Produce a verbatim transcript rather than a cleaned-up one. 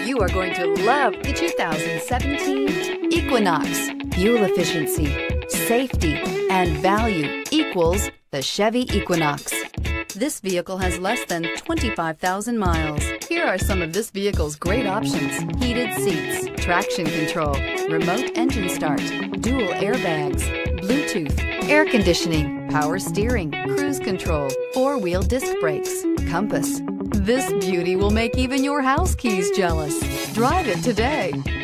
You are going to love the two thousand seventeen Equinox. Fuel efficiency, safety, and value equals the Chevy Equinox. This vehicle has less than twenty-five thousand miles. Here are some of this vehicle's great options: heated seats, traction control, remote engine start, dual airbags, Bluetooth, air conditioning, power steering, cruise control, four-wheel disc brakes, compass. This beauty will make even your house keys jealous. Drive it today.